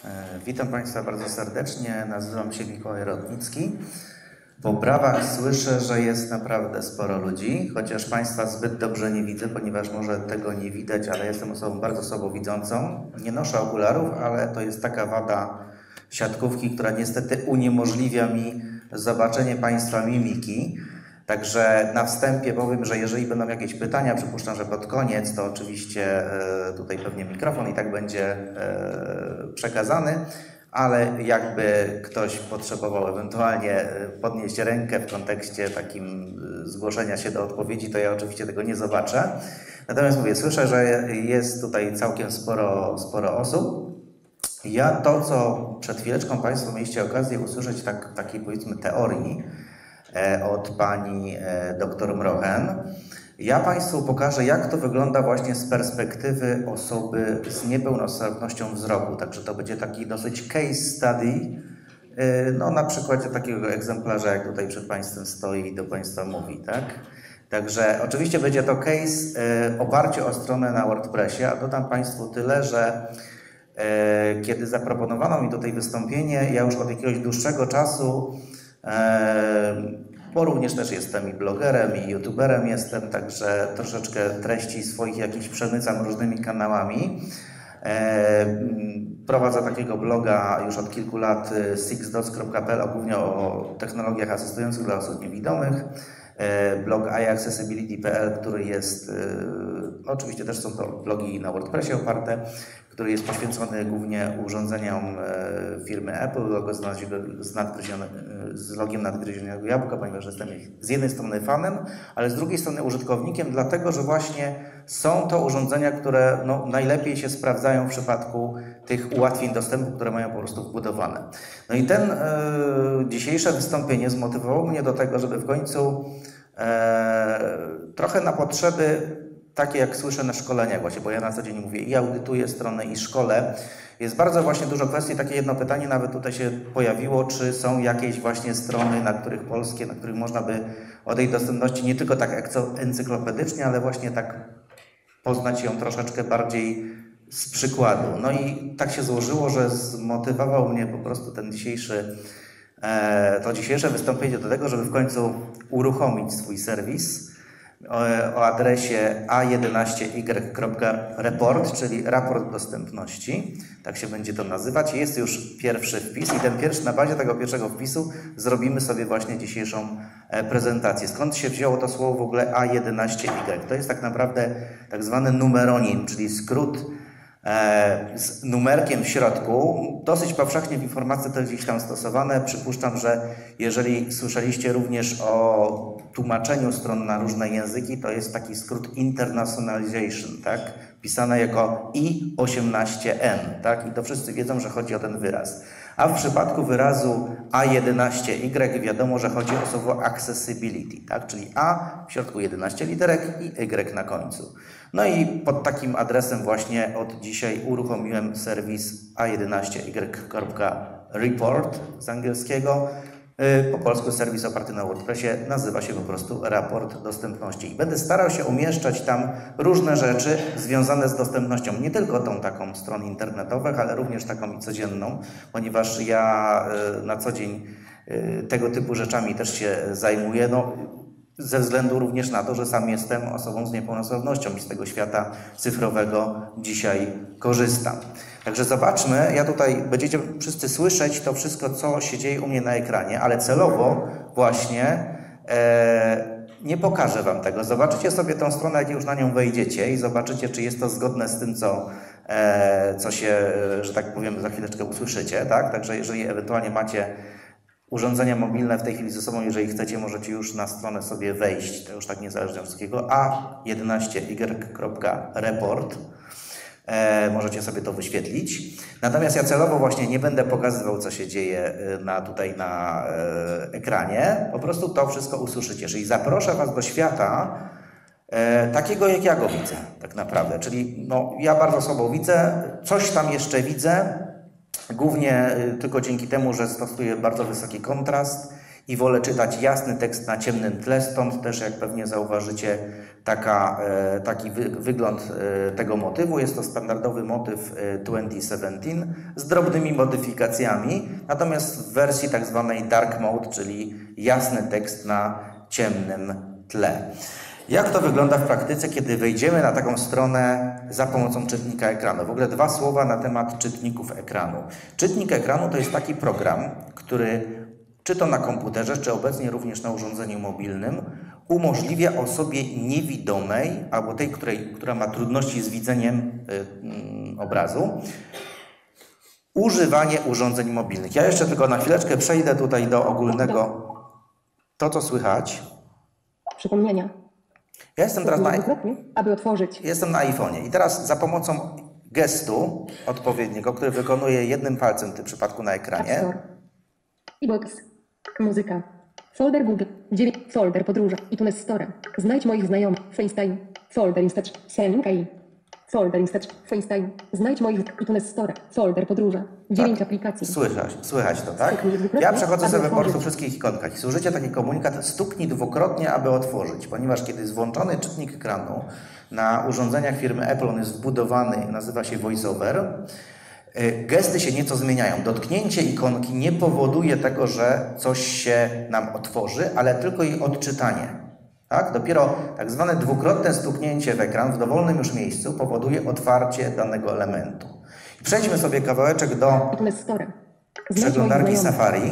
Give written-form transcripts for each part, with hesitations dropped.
Witam Państwa bardzo serdecznie, nazywam się Mikołaj Rodnicki. Po brawach słyszę, że jest naprawdę sporo ludzi, chociaż Państwa zbyt dobrze nie widzę, ponieważ może tego nie widać, ale jestem osobą bardzo słabowidzącą. Nie noszę okularów, ale to jest taka wada siatkówki, która niestety uniemożliwia mi zobaczenie Państwa mimiki. Także na wstępie powiem, że jeżeli będą jakieś pytania, przypuszczam, że pod koniec, to oczywiście tutaj pewnie mikrofon i tak będzie przekazany, ale jakby ktoś potrzebował ewentualnie podnieść rękę w kontekście takim zgłoszenia się do odpowiedzi, to ja oczywiście tego nie zobaczę. Natomiast mówię, słyszę, że jest tutaj całkiem sporo osób. Ja to, co przed chwileczką Państwo mieliście okazję usłyszeć takiej powiedzmy teorii, od pani dr Mrochen. Ja Państwu pokażę, jak to wygląda właśnie z perspektywy osoby z niepełnosprawnością wzroku. Także to będzie taki dosyć case study, no na przykładzie takiego egzemplarza, jak tutaj przed Państwem stoi i do Państwa mówi, tak? Także oczywiście będzie to case oparcie o stronę na WordPressie, a dodam Państwu tyle, że kiedy zaproponowano mi tutaj wystąpienie, ja już od jakiegoś dłuższego czasu, bo również też jestem i blogerem, i youtuberem jestem, także troszeczkę treści swoich jakichś przemycam różnymi kanałami. Prowadzę takiego bloga już od kilku lat, sixdots.pl, głównie o technologiach asystujących dla osób niewidomych. Blog iAccessibility.pl, który jest, oczywiście też są to blogi na WordPressie oparte, który jest poświęcony głównie urządzeniom firmy Apple, logo z logiem nadgryzionego jabłka, ponieważ jestem z jednej strony fanem, ale z drugiej strony użytkownikiem, dlatego że właśnie są to urządzenia, które najlepiej się sprawdzają w przypadku tych ułatwień dostępu, które mają po prostu wbudowane. No i dzisiejsze wystąpienie zmotywowało mnie do tego, żeby w końcu trochę na potrzeby takie jak słyszę na szkoleniach właśnie, bo ja na co dzień mówię i audytuję stronę i szkole. Jest bardzo właśnie dużo kwestii, takie jedno pytanie nawet tutaj się pojawiło, czy są jakieś właśnie strony, na których można by o tej dostępności nie tylko tak encyklopedycznie, ale właśnie tak poznać ją troszeczkę bardziej z przykładu. No i tak się złożyło, że zmotywował mnie po prostu to dzisiejsze wystąpienie do tego, żeby w końcu uruchomić swój serwis o adresie a11y.report, czyli raport dostępności, tak się będzie to nazywać. Jest już pierwszy wpis i na bazie tego pierwszego wpisu zrobimy sobie właśnie dzisiejszą prezentację. Skąd się wzięło to słowo w ogóle A11Y? To jest tak naprawdę tak zwany numeronim, czyli skrót z numerkiem w środku. Dosyć powszechnie w informacji to gdzieś tam stosowane. Przypuszczam, że jeżeli słyszeliście również o tłumaczeniu stron na różne języki, to jest taki skrót internationalization, tak? Pisane jako I18N, tak? I to wszyscy wiedzą, że chodzi o ten wyraz. A w przypadku wyrazu A11Y wiadomo, że chodzi o słowo accessibility, tak? Czyli A, w środku 11 literek i Y na końcu. No i pod takim adresem właśnie od dzisiaj uruchomiłem serwis a11y.report z angielskiego. Po polsku serwis oparty na WordPressie nazywa się po prostu raport dostępności. I będę starał się umieszczać tam różne rzeczy związane z dostępnością. Nie tylko tą taką stron internetowych, ale również taką i codzienną, ponieważ ja na co dzień tego typu rzeczami też się zajmuję. Ze względu również na to, że sam jestem osobą z niepełnosprawnością i z tego świata cyfrowego dzisiaj korzystam. Także zobaczmy, ja tutaj będziecie wszyscy słyszeć to wszystko, co się dzieje u mnie na ekranie, ale celowo właśnie nie pokażę Wam tego. Zobaczycie sobie tę stronę, jak już na nią wejdziecie i zobaczycie, czy jest to zgodne z tym, co się, że tak powiem, za chwileczkę usłyszycie, tak? Także jeżeli ewentualnie macie urządzenia mobilne w tej chwili ze sobą, jeżeli chcecie, możecie już na stronę sobie wejść, to już tak niezależnie od wszystkiego, a11y.report. Możecie sobie to wyświetlić. Natomiast ja celowo właśnie nie będę pokazywał, co się dzieje tutaj na ekranie. Po prostu to wszystko usłyszycie. Czyli zaproszę Was do świata takiego, jak ja go widzę tak naprawdę. Czyli ja bardzo słabo widzę, coś tam jeszcze widzę, głównie tylko dzięki temu, że stosuję bardzo wysoki kontrast i wolę czytać jasny tekst na ciemnym tle, stąd też, jak pewnie zauważycie, taki wygląd tego motywu. Jest to standardowy motyw 2017 z drobnymi modyfikacjami, natomiast w wersji tak zwanej dark mode, czyli jasny tekst na ciemnym tle. Jak to wygląda w praktyce, kiedy wejdziemy na taką stronę za pomocą czytnika ekranu? W ogóle 2 słowa na temat czytników ekranu. Czytnik ekranu to jest taki program, który czy to na komputerze, czy obecnie również na urządzeniu mobilnym, umożliwia osobie niewidomej albo tej, która ma trudności z widzeniem obrazu, używanie urządzeń mobilnych. Ja jeszcze tylko na chwileczkę przejdę tutaj do ogólnego. To, co słychać. Przypomnienia. Ja jestem teraz aby otworzyć. Jestem na iPhone'ie i teraz za pomocą gestu odpowiedniego, który wykonuję jednym palcem w tym przypadku na ekranie. E-box. Muzyka. Folder Google. 9. Folder podróże. iTunes Store. Znajdź moich znajomych. FaceTime. Folder Instach. Senkai. Folder Instach. FaceTime. Znajdź moich iTunes Store. Folder podróże. 9 aplikacji. Słychać to, tak? Ja przechodzę sobie po prostu wszystkich ikonkach. Jeśli użycie taki komunikat, stuknij dwukrotnie, aby otworzyć, ponieważ kiedy jest włączony czytnik ekranu na urządzeniach firmy Apple, on jest wbudowany, nazywa się VoiceOver, gesty się nieco zmieniają. Dotknięcie ikonki nie powoduje tego, że coś się nam otworzy, ale tylko jej odczytanie. Tak? Dopiero tak zwane dwukrotne stuknięcie w ekran w dowolnym już miejscu powoduje otwarcie danego elementu. Przejdźmy sobie kawałeczek do przeglądarki Safari.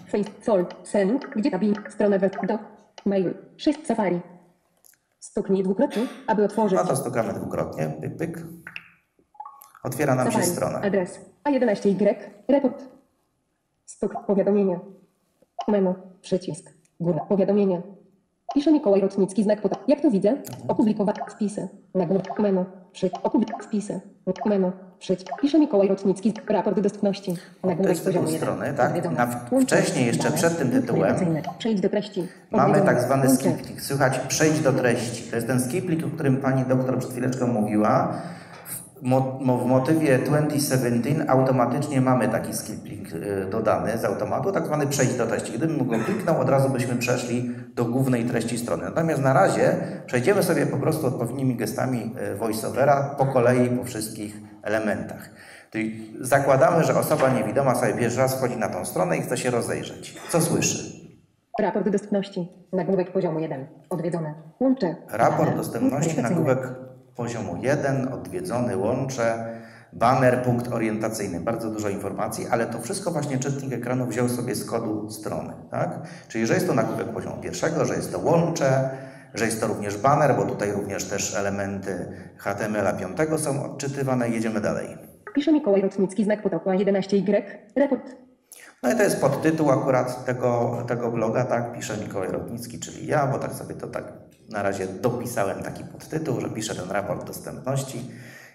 Gdzie tabin, stronę do mail. 6 Safari. Stuknij dwukrotnie, aby otworzyć. No to stukamy dwukrotnie. Pyk, pyk. Otwiera nam się strona. Adres A11Y. Report. Stuk. Powiadomienie. Menu. Przycisk. Góra. Powiadomienie. Pisze Mikołaj Rotnicki, znak potem. Jak to widzę? Opublikować wpisy. Na górę. Menu. Opublikować wpisy. Menu. Pisze Mikołaj Rotnicki. Raport dostępności. Na górę. Z tej strony, tak? Wcześniej, jeszcze przed tym tytułem, przejdź do treści. mamy tak zwany skip-click. Słychać przejdź do treści. To jest ten skip-click, o którym pani doktor przed chwileczką mówiła. W motywie 2017 automatycznie mamy taki skip-click dodany z automatu, tak zwany przejść do treści. Gdybym go kliknął, od razu byśmy przeszli do głównej treści strony. Natomiast na razie przejdziemy sobie po prostu odpowiednimi gestami voiceovera po kolei po wszystkich elementach. Czyli zakładamy, że osoba niewidoma sobie pierwszy raz wchodzi na tą stronę i chce się rozejrzeć. Co słyszy? Raport dostępności. Nagłówek poziomu 1. Odwiedzone. Łącze. Raport dostępności, nagłówek poziomu 1, odwiedzony, łącze, baner, punkt orientacyjny. Bardzo dużo informacji, ale to wszystko właśnie czytnik ekranu wziął sobie z kodu strony. Tak? Czyli, że jest to nagłówek poziomu 1, że jest to łącze, że jest to również baner, bo tutaj również też elementy HTML-a 5 są odczytywane. Jedziemy dalej. Pisze Mikołaj Rotnicki, znak potoku A11Y, report. No i to jest podtytuł akurat tego bloga, tak? Pisze Mikołaj Rotnicki, czyli ja, bo tak sobie to tak na razie dopisałem taki podtytuł, że piszę ten raport dostępności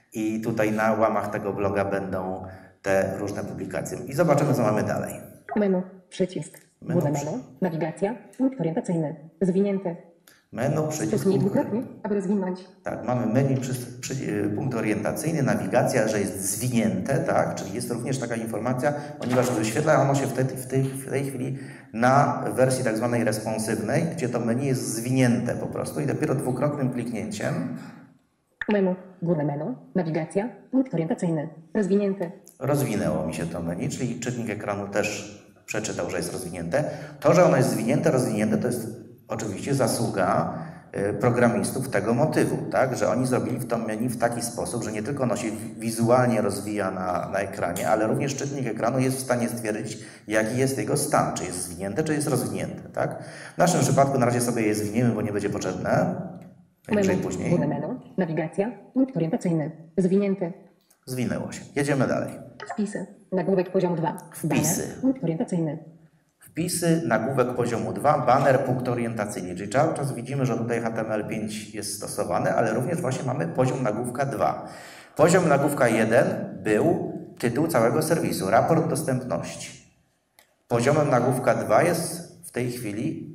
i tutaj na łamach tego bloga będą te różne publikacje. I zobaczymy, co mamy dalej. Menu, przycisk, menu, nawigacja, punkt orientacyjny, zwinięte. Menu, przycisk. Dwukrotnie, aby rozwinąć. Tak, mamy menu, punkt orientacyjny, nawigacja, że jest zwinięte, tak, czyli jest również taka informacja, ponieważ wyświetla ono się w tej chwili na wersji tak zwanej responsywnej, gdzie to menu jest zwinięte po prostu i dopiero dwukrotnym kliknięciem. Menu, górne menu, nawigacja, punkt orientacyjny, rozwinięte. Rozwinęło mi się to menu, czyli czytnik ekranu też przeczytał, że jest rozwinięte. To, że ono jest rozwinięte, to jest oczywiście zasługa programistów tego motywu, tak? Że oni zrobili w to menu w taki sposób, że nie tylko ono się wizualnie rozwija na ekranie, ale również czytnik ekranu jest w stanie stwierdzić, jaki jest jego stan, czy jest zwinięte, czy jest rozwinięte. Tak? W naszym przypadku na razie sobie je zwiniemy, bo nie będzie potrzebne. Najwyżej później. Górne menu, nawigacja, punkt orientacyjny, zwinięte. Zwinęło się. Jedziemy dalej. Wpisy, nagłówek poziomu 2. Wpisy. Banner, punkt orientacyjny. Wpisy, nagłówek poziomu 2, banner, punkt orientacyjny. Czyli cały czas widzimy, że tutaj HTML5 jest stosowany, ale również właśnie mamy poziom nagłówka 2. Poziom nagłówka 1 był tytuł całego serwisu, raport dostępności. Poziomem nagłówka 2 jest w tej chwili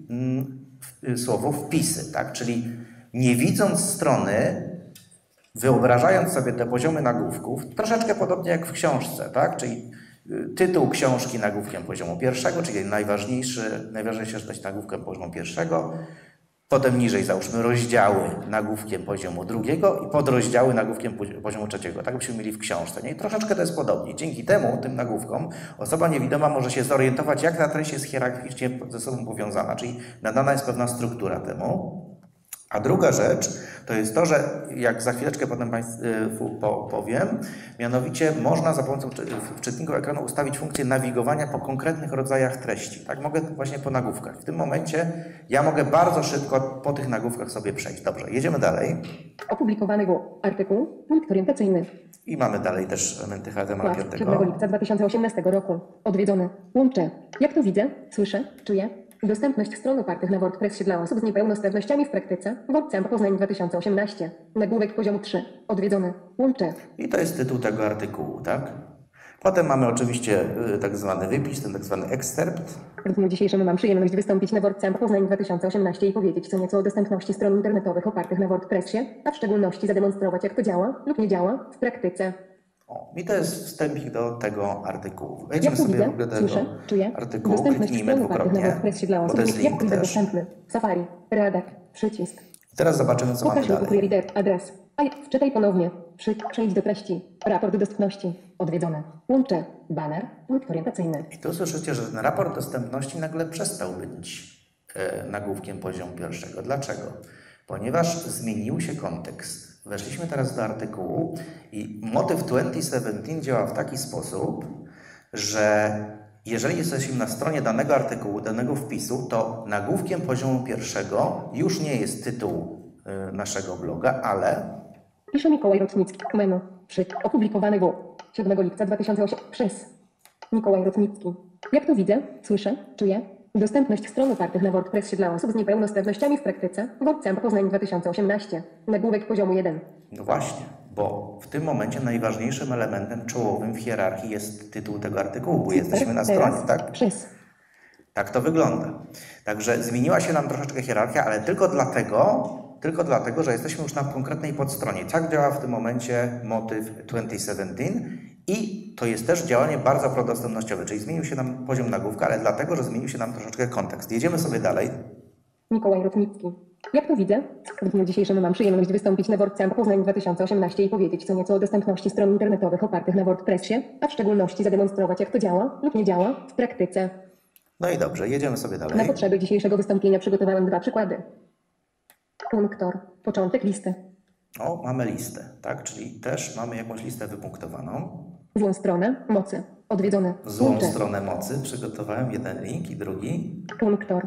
słowo wpisy, tak? Czyli nie widząc strony, wyobrażając sobie te poziomy nagłówków, troszeczkę podobnie jak w książce, tak? Czyli tytuł książki nagłówkiem poziomu pierwszego, czyli najważniejsza treść nagłówkiem poziomu pierwszego. Potem niżej załóżmy rozdziały nagłówkiem poziomu drugiego i podrozdziały nagłówkiem poziomu trzeciego. Tak byśmy mieli w książce. Nie? I troszeczkę to jest podobnie. Dzięki temu, tym nagłówkom, osoba niewidoma może się zorientować, jak ta treść jest hierarchicznie ze sobą powiązana, czyli nadana jest pewna struktura temu. A druga rzecz to jest to, że jak za chwileczkę potem Państwu powiem, mianowicie można za pomocą wczytników ekranu ustawić funkcję nawigowania po konkretnych rodzajach treści. Tak, mogę właśnie po nagłówkach. W tym momencie ja mogę bardzo szybko po tych nagłówkach sobie przejść. Dobrze, jedziemy dalej. Opublikowany artykuł, punkt orientacyjny. I mamy dalej też elementy HTML5. 7 lipca 2018 roku. Odwiedzone. Łącze. Jak to widzę, słyszę, czuję. Dostępność stron opartych na WordPressie dla osób z niepełnosprawnościami w praktyce. WordCamp Poznań 2018. Nagłówek poziomu 3. Odwiedzone. Łącze. I to jest tytuł tego artykułu, tak? Potem mamy oczywiście tak zwany wypis, ten tak zwany eksterpt. W dniu dzisiejszym mam przyjemność wystąpić na WordCamp Poznań 2018 i powiedzieć co nieco o dostępności stron internetowych opartych na WordPressie, a w szczególności zademonstrować, jak to działa lub nie działa w praktyce. I to jest wstępik do tego artykułu. Jak Wejdźmy to sobie widzę, w ogóle do słyszę, tego czuję. artykułu, Dostępność kliknijmy stron opartych na dwukrotnie, WordPressie dla bo osób, to jest jak link widzę też. dostępny. Safari, Redact, przycisk. Teraz zobaczymy, co mamy Pokaż linku dalej. reader, adres. Wczytaj ponownie. Przejdź do treści. Raport dostępności. Odwiedzone. Łącze. Banner. Punkt orientacyjny. I tu słyszycie, że ten raport dostępności nagle przestał być nagłówkiem poziomu pierwszego. Dlaczego? Ponieważ zmienił się kontekst. Weszliśmy teraz do artykułu i motyw 2017 działa w taki sposób, że jeżeli jesteśmy na stronie danego artykułu, danego wpisu, to nagłówkiem poziomu pierwszego już nie jest tytuł naszego bloga, ale Pisze Mikołaj Rotnicki. Menu. Opublikowany 7 lipca 2008 przez Mikołaj Rotnicki. Jak to widzę, słyszę, czuję. Dostępność stron opartych na WordPressie dla osób z niepełnosprawnościami w praktyce. WordCamp Poznań 2018. Nagłówek poziomu 1. no właśnie, bo w tym momencie najważniejszym elementem czołowym w hierarchii jest tytuł tego artykułu, bo jesteśmy na stronie, tak? Przez. Tak to wygląda. Także zmieniła się nam troszeczkę hierarchia, ale tylko dlatego, że jesteśmy już na konkretnej podstronie. Tak działa w tym momencie motyw 2017 i to jest też działanie bardzo prodostępnościowe, czyli zmienił się nam poziom nagłówka, ale dlatego, że zmienił się nam troszeczkę kontekst. Jedziemy sobie dalej. Mikołaj Rotnicki. Jak to widzę? W dniu dzisiejszym mam przyjemność wystąpić na WordCamp Poznań 2018 i powiedzieć co nieco o dostępności stron internetowych opartych na WordPressie, a w szczególności zademonstrować, jak to działa lub nie działa w praktyce. No i dobrze, jedziemy sobie Na dalej. potrzeby dzisiejszego wystąpienia przygotowałem 2 przykłady. Punktor. Początek listy. O, mamy listę, tak? Czyli też mamy jakąś listę wypunktowaną. Złą stronę. Mocy. Odwiedzone. Złą Łącze. stronę mocy. Przygotowałem jeden link i drugi. Punktor.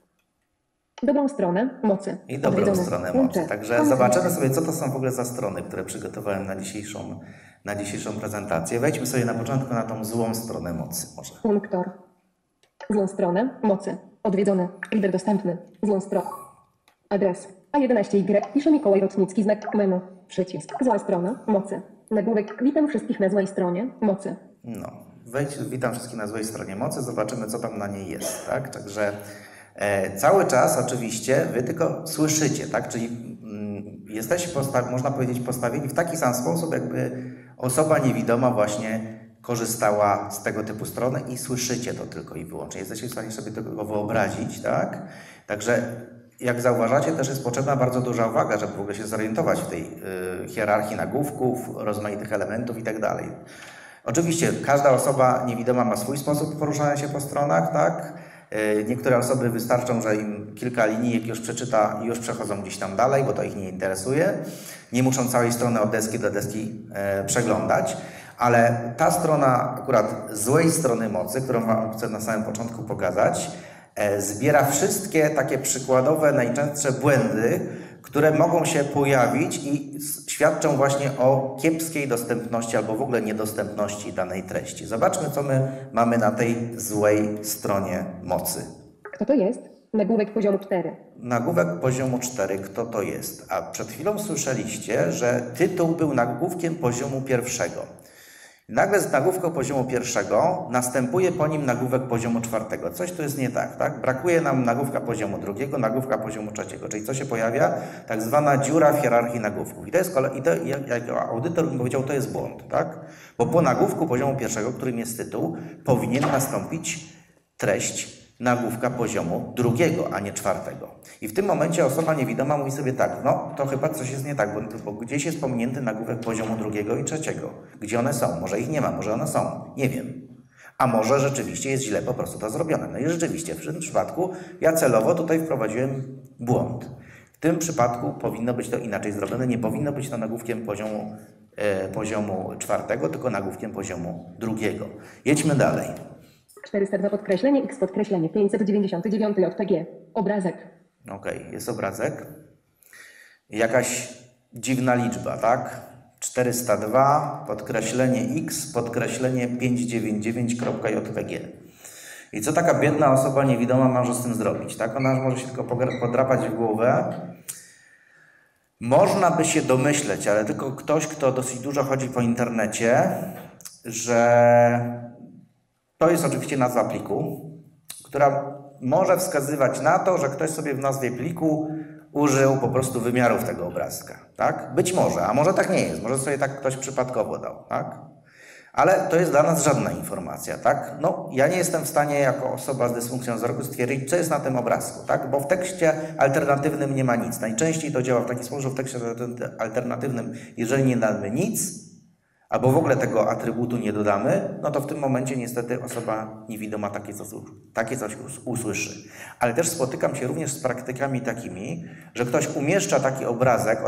Dobrą stronę. Mocy. I dobrą Odwiedzone. stronę mocy. Łącze. Także Koniec zobaczymy mocy. sobie, co to są w ogóle za strony, które przygotowałem na dzisiejszą prezentację. Wejdźmy sobie na początku na tą złą stronę mocy może. Punktor. Złą stronę. Mocy. Odwiedzone. Lider dostępny. Złą stronę. Adres. A11Y. Pisze Mikołaj Rotnicki. Znak menu. Przycisk. Zła strona. Mocy. Nagłówek. Witam wszystkich na złej stronie. Mocy. No, witam wszystkich na złej stronie mocy, zobaczymy, co tam na niej jest, tak? Także cały czas oczywiście wy tylko słyszycie, tak? Czyli jesteście, można powiedzieć, postawieni w taki sam sposób, jakby osoba niewidoma właśnie korzystała z tego typu strony i słyszycie to tylko i wyłącznie. Jesteście w stanie sobie tego wyobrazić, tak? Także jak zauważacie, też jest potrzebna bardzo duża uwaga, żeby w ogóle się zorientować w tej hierarchii nagłówków, rozmaitych elementów i tak dalej. Oczywiście każda osoba niewidoma ma swój sposób poruszania się po stronach, tak? Niektóre osoby wystarczą, że im kilka linijek już przeczyta i już przechodzą gdzieś tam dalej, bo to ich nie interesuje. Nie muszą całej strony od deski do deski przeglądać, ale ta strona akurat złej strony mocy, którą Wam chcę na samym początku pokazać, zbiera wszystkie takie przykładowe, najczęstsze błędy, które mogą się pojawić i świadczą właśnie o kiepskiej dostępności albo w ogóle niedostępności danej treści. Zobaczmy, co my mamy na tej złej stronie mocy. Kto to jest? Nagłówek poziomu 4. Nagłówek poziomu 4, kto to jest? A przed chwilą słyszeliście, że tytuł był nagłówkiem poziomu pierwszego. Nagle z nagłówka poziomu pierwszego następuje po nim nagłówek poziomu czwartego. Coś tu jest nie tak, tak? Brakuje nam nagłówka poziomu drugiego, nagłówka poziomu trzeciego. Czyli co się pojawia? Tak zwana dziura w hierarchii nagłówków. I to jest jak audytor mi powiedział, to jest błąd, tak? Bo po nagłówku poziomu pierwszego, którym jest tytuł, powinien nastąpić treść nagłówka poziomu drugiego, a nie czwartego. I w tym momencie osoba niewidoma mówi sobie tak, no to chyba coś jest nie tak, bo gdzieś jest pominięty nagłówek poziomu drugiego i trzeciego. Gdzie one są? Może ich nie ma, może one są. Nie wiem. A może rzeczywiście jest źle po prostu to zrobione. No i rzeczywiście w tym przypadku ja celowo tutaj wprowadziłem błąd. W tym przypadku powinno być to inaczej zrobione. Nie powinno być to nagłówkiem poziomu czwartego, tylko nagłówkiem poziomu drugiego. Jedźmy dalej. 402 podkreślenie x podkreślenie 599 JPG. Obrazek. Okej, jest obrazek. Jakaś dziwna liczba, tak? 402 podkreślenie x podkreślenie 599.jpg. I co taka biedna osoba niewidoma może z tym zrobić, tak? Ona może się tylko podrapać w głowę. Można by się domyśleć, ale tylko ktoś, kto dosyć dużo chodzi po internecie, że to jest oczywiście nazwa pliku, która może wskazywać na to, że ktoś sobie w nazwie pliku użył po prostu wymiarów tego obrazka, tak? Być może, a może tak nie jest, może sobie tak ktoś przypadkowo dał, tak? Ale to jest dla nas żadna informacja, tak? No, ja nie jestem w stanie jako osoba z dysfunkcją wzroku stwierdzić, co jest na tym obrazku, tak? Bo w tekście alternatywnym nie ma nic. Najczęściej to działa w taki sposób, że w tekście alternatywnym, jeżeli nie damy nic, albo w ogóle tego atrybutu nie dodamy, no to w tym momencie niestety osoba niewidoma takie coś usłyszy. Ale też spotykam się również z praktykami takimi, że ktoś umieszcza taki obrazek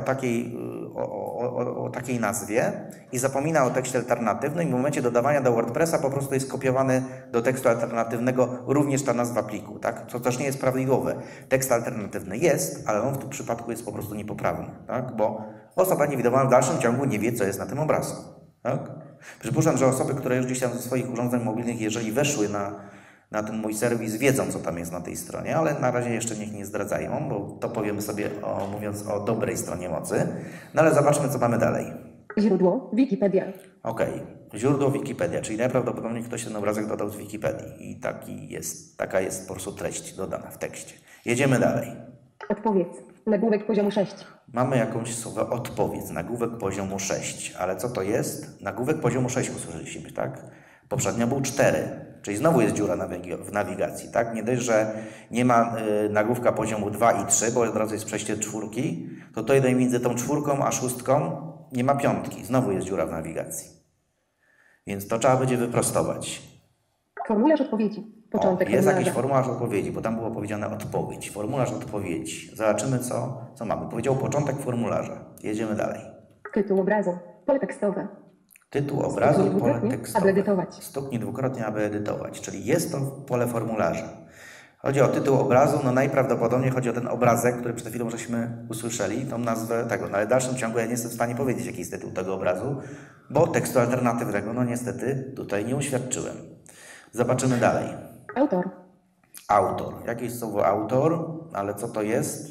o takiej nazwie i zapomina o tekście alternatywnym i w momencie dodawania do WordPressa po prostu jest kopiowany do tekstu alternatywnego również ta nazwa pliku, tak? Co też nie jest prawidłowe. Tekst alternatywny jest, ale on w tym przypadku jest po prostu niepoprawny, tak? Bo osoba niewidoma w dalszym ciągu nie wie, co jest na tym obrazku. Tak? Przypuszczam, że osoby, które już gdzieś tam ze swoich urządzeń mobilnych, jeżeli weszły na ten mój serwis, wiedzą, co tam jest na tej stronie, ale na razie jeszcze niech nie zdradzają, bo to powiemy sobie, mówiąc o dobrej stronie mocy. No ale zobaczmy, co mamy dalej. Źródło Wikipedia. Okej, źródło Wikipedia, czyli najprawdopodobniej ktoś ten obrazek dodał z Wikipedii i taka jest po prostu treść dodana w tekście. Jedziemy dalej. Odpowiedz. Nagłówek poziomu 6. Mamy jakąś słowo odpowiedź, nagłówek poziomu 6, ale co to jest? Nagłówek poziomu 6 usłyszeliśmy, tak? Poprzednio był 4, czyli znowu jest dziura w nawigacji, tak? Nie dość, że nie ma nagłówka poziomu 2 i 3, bo od razu jest przejście czwórki, to tutaj między tą czwórką a szóstką nie ma piątki, znowu jest dziura w nawigacji. Więc to trzeba będzie wyprostować. Formularz odpowiedzi. Początek jest formularza. jakiś formularz odpowiedzi, bo tam było powiedziane odpowiedź. Formularz odpowiedzi. Zobaczymy, co mamy. Powiedział początek formularza. Jedziemy dalej. Tytuł obrazu. Pole tekstowe. Tytuł obrazu, Stuknij pole dwukrotnie, tekstowe. aby edytować. Stuknij dwukrotnie, aby edytować. Czyli jest to pole formularza. Chodzi o tytuł obrazu, no najprawdopodobniej chodzi o ten obrazek, który przed chwilą żeśmy usłyszeli, tą nazwę tego. No ale w dalszym ciągu ja nie jestem w stanie powiedzieć, jaki jest tytuł tego obrazu, bo tekstu alternatywnego, no niestety tutaj nie uświadczyłem. Zobaczymy dalej. Autor. Autor. Jakieś słowo autor, ale co to jest?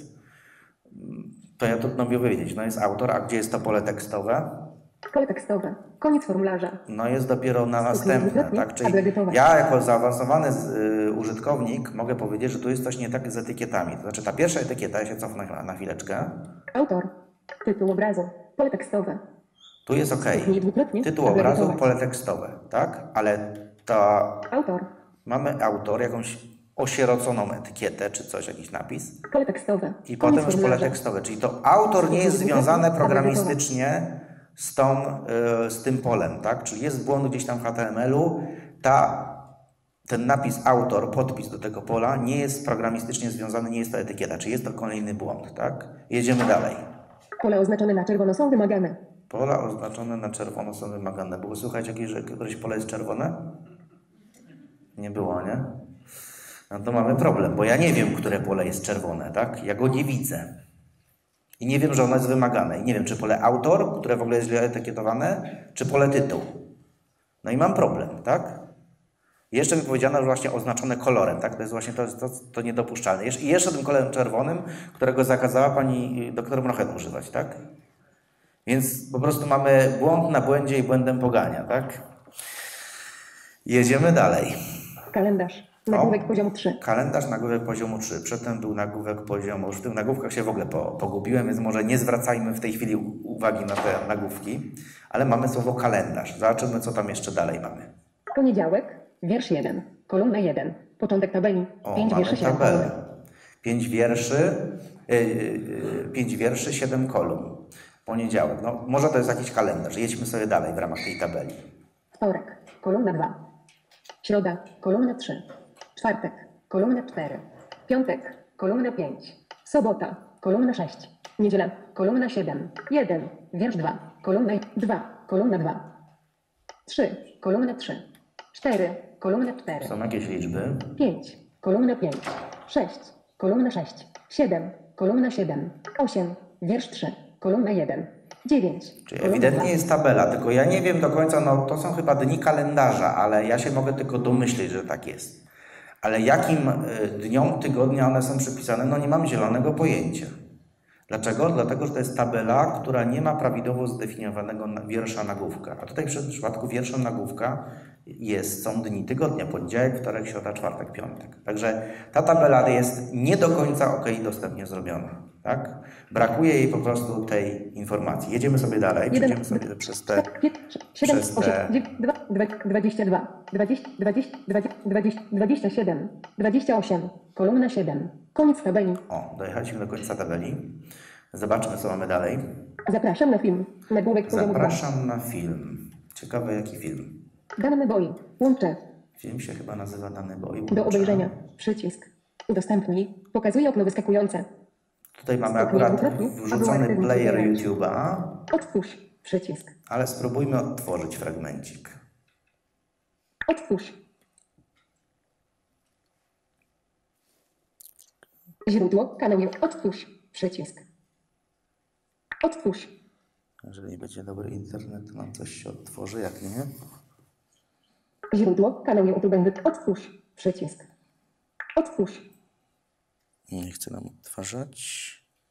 To ja trudno mi powiedzieć. No jest autor, a gdzie jest to pole tekstowe? Pole tekstowe. Koniec formularza. No jest dopiero na następne, tak? Czyli aby edytować. ja jako zaawansowany użytkownik mogę powiedzieć, że tu jest coś nie tak z etykietami. To znaczy ta pierwsza etykieta, ja się cofnę na chwileczkę. Autor. Tytuł obrazu. Pole tekstowe. Tu jest OK. Stuknij dwukrotnie, Tytuł aby obrazu, edytować. pole tekstowe, tak? Ale to Autor. mamy autor, jakąś osieroconą etykietę, czy coś, jakiś napis. Pole tekstowe. I Koniec potem już pole formularza. tekstowe, czyli to autor nie jest związane programistycznie z tym polem, tak? Czyli jest błąd gdzieś tam w HTML-u, ten napis autor, podpis do tego pola nie jest programistycznie związany, nie jest to etykieta, czyli jest to kolejny błąd, tak? Jedziemy dalej. Pole oznaczone na czerwono są wymagane. Pola oznaczone na czerwono są wymagane. Było słychać jakieś, że któreś pole jest czerwone? Nie było, nie? No to mamy problem, bo ja nie wiem, które pole jest czerwone, tak? Ja go nie widzę. I nie wiem, że ono jest wymagane. I nie wiem, czy pole autor, które w ogóle jest źle etykietowane, czy pole tytuł. No i mam problem, tak? I jeszcze mi powiedziano, że właśnie oznaczone kolorem, tak? To jest właśnie to niedopuszczalne. I jeszcze tym kolorem czerwonym, którego zakazała pani doktor Mrochen używać, tak? Więc po prostu mamy błąd na błędzie i błędem pogania, tak? Jedziemy dalej. Kalendarz. Nagłówek poziomu 3. Kalendarz nagłówek poziomu 3. Przedtem był nagłówek poziomu. Już w tych nagłówkach się w ogóle pogubiłem, więc może nie zwracajmy w tej chwili uwagi na te nagłówki, ale mamy słowo kalendarz. Zobaczymy, co tam jeszcze dalej mamy. Poniedziałek. Wiersz 1. Kolumna 1. Początek tabeli. 5 mamy wierszy, 7 tabelę. kolumn. 5 wierszy, 7 kolumn. Poniedziałek. No, może to jest jakiś kalendarz. Jedźmy sobie dalej w ramach tej tabeli. Wtorek. Kolumna 2. Środa. Kolumna 3. Czwartek. Kolumna 4. Piątek. Kolumna 5. Sobota. Kolumna 6. Niedziela. Kolumna 7. 1. Wiersz 2. Kolumna 2. Kolumna 2. 3. Kolumna 3. 4. Kolumna 4. Są jakieś liczby? 5. Kolumna 5. 6. Kolumna 6. 7. Kolumna 7. 8. Wiersz 3. Kolumna 1. 9. Czyli kolumna ewidentnie 2. jest tabela, tylko ja nie wiem do końca, no to są chyba dni kalendarza, ale ja się mogę tylko domyśleć, że tak jest. Ale jakim dniom tygodnia one są przypisane, no nie mam zielonego pojęcia. Dlaczego? Dlatego, że to jest tabela, która nie ma prawidłowo zdefiniowanego wiersza nagłówka. A tutaj w przypadku wiersza nagłówka są dni tygodnia. Poniedziałek, wtorek, środa, czwartek, piątek. Także ta tabela jest nie do końca dostępnie zrobiona. Tak? Brakuje jej po prostu tej informacji. Jedziemy sobie dalej. Przejdziemy sobie przez te... 7, przez 8, te- 22, 27, 28, kolumna 7. Koniec tabeli. Dojechaliśmy do końca tabeli. Zobaczmy, co mamy dalej. Zapraszam na film. Nagłówek poziomu 2. Zapraszam na film. Ciekawe, jaki film. Dane boi. Łączę. Film się chyba nazywa Dany Boj. Do obejrzenia. Przycisk. Udostępnij. Pokazuje okno wyskakujące. Tutaj mamy Stopnie akurat dwukrotnie, wrzucony albo player aktywnie YouTube'a, Otwórz. Przycisk. ale spróbujmy odtworzyć fragmencik. Otwórz. Źródło. Kanał. Otwórz. Przycisk. Otwórz. Jeżeli będzie dobry internet, to nam coś się odtworzy, jak nie. Źródło. Kanał YouTube. Otwórz. Przycisk. Otwórz. Nie chce nam odtwarzać.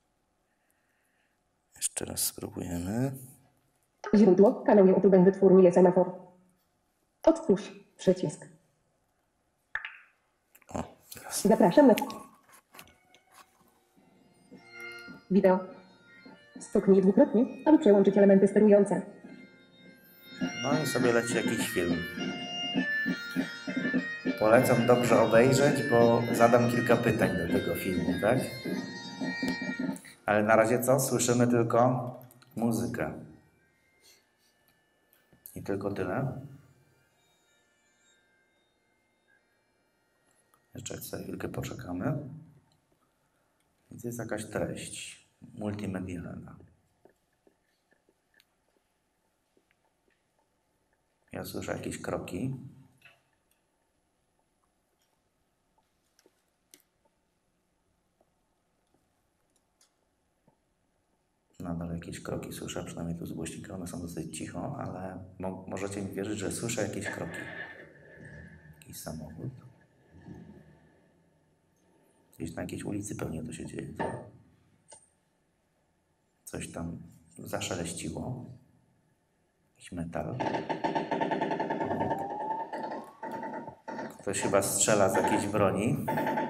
Jeszcze raz spróbujemy. Źródło. Kanał YouTube. Wytwórni semafor. Otwórz. Przycisk. Teraz. Zapraszam na... Wideo. Stuknij dwukrotnie, aby przełączyć elementy sterujące. No i sobie leci jakiś film. Polecam dobrze obejrzeć, bo zadam kilka pytań do tego filmu, tak? Ale na razie co? Słyszymy tylko muzykę. I tylko tyle. Jeszcze sobie chwilkę poczekamy. I to jest jakaś treść multimedialna. Ja słyszę jakieś kroki. Nadal jakieś kroki słyszę, przynajmniej tu z głośnika, one są dosyć cicho, ale możecie mi wierzyć, że słyszę jakieś kroki. Jakiś samochód. Gdzieś na jakiejś ulicy pewnie to się dzieje. Coś tam zaszeleściło. Jakiś metal. Ktoś chyba strzela z jakiejś broni.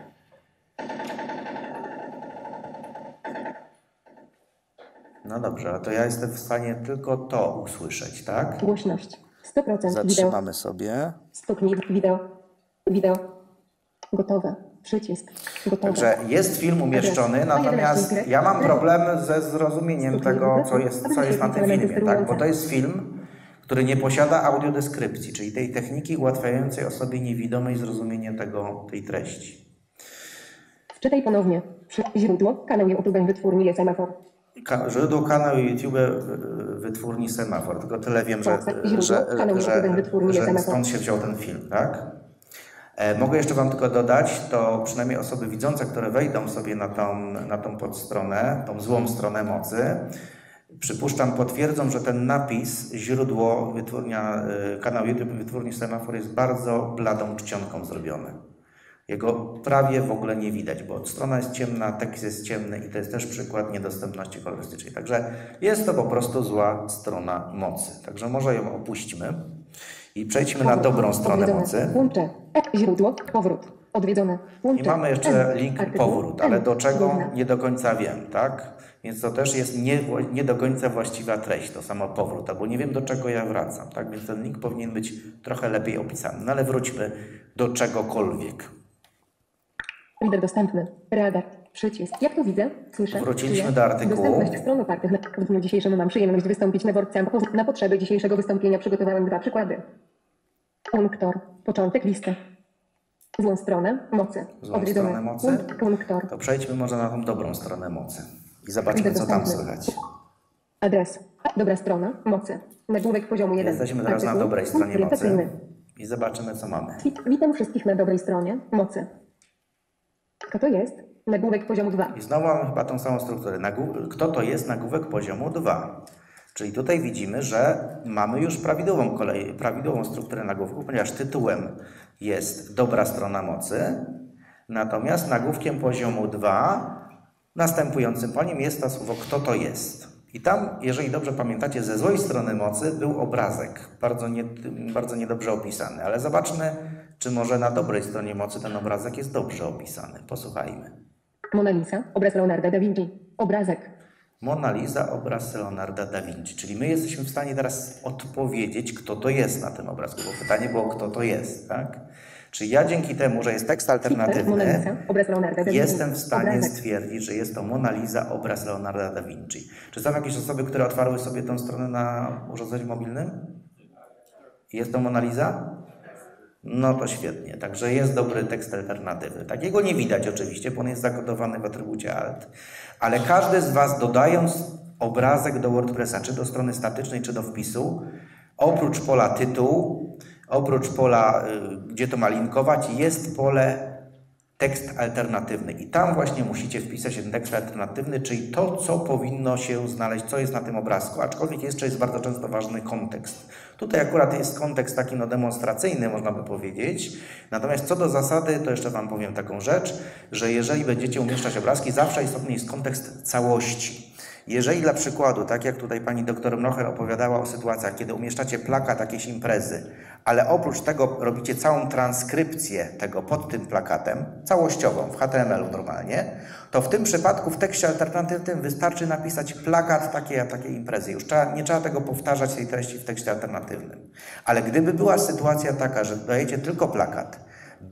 No dobrze, ale to ja jestem w stanie tylko to usłyszeć, tak? Głośność. 100% wideo. Zatrzymamy sobie. Stuknij wideo. Wideo. Gotowe. Przycisk. Gotowe. Także jest film umieszczony, natomiast ja mam problem ze zrozumieniem tego, co jest na tym filmie, tak? Bo to jest film, który nie posiada audiodeskrypcji, czyli tej techniki ułatwiającej osobie niewidomej zrozumienie tej treści. Wczytaj ponownie. Źródło. Kanał YouTube. Wytwórni semafor. Źródło kanału YouTube wytwórni Semafor, tylko tyle wiem, że stąd się wziął ten film, tak? Mogę jeszcze Wam tylko dodać, to przynajmniej osoby widzące, które wejdą sobie na tą podstronę, tą złą stronę mocy, przypuszczam, potwierdzą, że ten napis, źródło kanał YouTube wytwórni Semafor jest bardzo bladą czcionką zrobiony. Jego prawie w ogóle nie widać, bo strona jest ciemna, tekst jest ciemny i to jest też przykład niedostępności kolorystycznej. Także jest to po prostu zła strona mocy. Także może ją opuśćmy I przejdźmy na dobrą stronę Odwiedzone. mocy. Łącze. Źródło. Powrót. Odwiedzone. Łącze. I mamy jeszcze link Artykuł. powrót, ale do czego Równa. nie do końca wiem, tak? Więc to też jest nie do końca właściwa treść, to samo powrót, albo nie wiem do czego ja wracam, tak? Więc ten link powinien być trochę lepiej opisany. No ale wróćmy do czegokolwiek. Lider dostępny. Radar. Przycisk. Jak to widzę? Słyszę. Wróciliśmy czuję. do artykułu. Dostępność stron opartych w dniu dzisiejszym mam przyjemność wystąpić na WordCamp. Na potrzeby dzisiejszego wystąpienia przygotowałem 2 przykłady. Punktor. Początek listy. Złą stronę. Mocy. Złą Odwiedzone. stronę mocy? Punktor. To przejdźmy może na tą dobrą stronę mocy i zobaczmy, co tam Dostępny. słychać. Adres. Dobra strona. Mocy. Nagłówek poziomu 1. Jesteśmy teraz na Artykuł. dobrej stronie mocy Orientacyjny. i zobaczymy, co mamy. Witam wszystkich na dobrej stronie. Mocy. Kto to jest? Nagłówek poziomu 2. I znowu mamy chyba tą samą strukturę. Kto to jest nagłówek poziomu 2? Czyli tutaj widzimy, że mamy już prawidłową strukturę nagłówku, ponieważ tytułem jest dobra strona mocy, natomiast nagłówkiem poziomu 2 następującym po nim jest to słowo kto to jest. I tam, jeżeli dobrze pamiętacie, ze złej strony mocy był obrazek, bardzo niedobrze opisany, ale zobaczmy, czy może na dobrej stronie mocy ten obrazek jest dobrze opisany. Posłuchajmy. Mona Lisa. Obraz Leonarda da Vinci. Obrazek. Mona Lisa, obraz Leonarda da Vinci. Czyli my jesteśmy w stanie teraz odpowiedzieć, kto to jest na tym obrazku, bo pytanie było, kto to jest, tak? Czyli ja dzięki temu, że jest tekst Mona alternatywny, Lisa. Obraz Leonarda da Vinci. jestem w stanie Obrazek. stwierdzić, że jest to Mona Lisa, obraz Leonarda da Vinci. Czy są jakieś osoby, które otwarły sobie tę stronę na urządzeniu mobilnym? Jest to Mona Lisa? No to świetnie. Także jest dobry tekst alternatywny. Takiego nie widać oczywiście, bo on jest zakodowany w atrybucie alt. Ale każdy z Was, dodając obrazek do WordPressa, czy do strony statycznej, czy do wpisu, oprócz pola tytuł, oprócz pola, gdzie to ma linkować, jest pole tekst alternatywny. I tam właśnie musicie wpisać ten tekst alternatywny, czyli to, co powinno się znaleźć, co jest na tym obrazku. Aczkolwiek jeszcze jest bardzo często ważny kontekst. Tutaj akurat jest kontekst taki demonstracyjny, można by powiedzieć. Natomiast co do zasady, to jeszcze Wam powiem taką rzecz, że jeżeli będziecie umieszczać obrazki, zawsze istotny jest kontekst całości. Jeżeli dla przykładu, tak jak tutaj pani doktor Mnocher opowiadała o sytuacjach, kiedy umieszczacie plakat jakiejś imprezy, ale oprócz tego robicie całą transkrypcję tego pod tym plakatem, całościową, w HTML-u normalnie, to w tym przypadku w tekście alternatywnym wystarczy napisać plakat takiej imprezy. Już nie trzeba tego powtarzać, tej treści w tekście alternatywnym. Ale gdyby była sytuacja taka, że dajecie tylko plakat,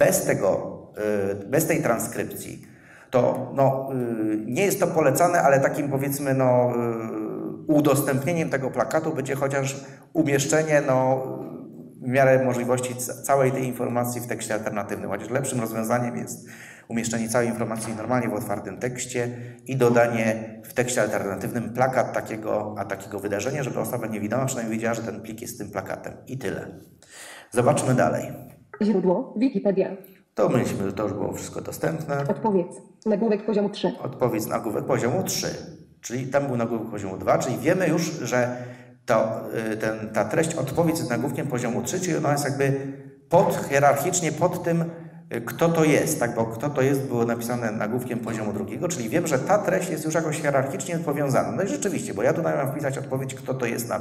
bez tej transkrypcji, to nie jest to polecane, ale takim powiedzmy udostępnieniem tego plakatu będzie chociaż umieszczenie w miarę możliwości całej tej informacji w tekście alternatywnym. Chociaż lepszym rozwiązaniem jest umieszczenie całej informacji normalnie w otwartym tekście i dodanie w tekście alternatywnym plakat takiego wydarzenia, żeby osoba niewidoma przynajmniej wiedziała, że ten plik jest z tym plakatem. I tyle. Zobaczmy dalej. Źródło. Wikipedia. To myślimy, że to już było wszystko dostępne. Odpowiedz. Nagłówek poziomu 3. Odpowiedź nagłówek poziomu 3. Czyli tam był nagłówek poziomu 2, czyli wiemy już, że ta treść odpowiedź jest nagłówkiem poziomu 3, czyli ona jest jakby hierarchicznie pod tym, kto to jest, tak? Bo kto to jest było napisane nagłówkiem poziomu 2, czyli wiem, że ta treść jest już jakoś hierarchicznie powiązana. No i rzeczywiście, bo ja tutaj mam wpisać odpowiedź, kto to jest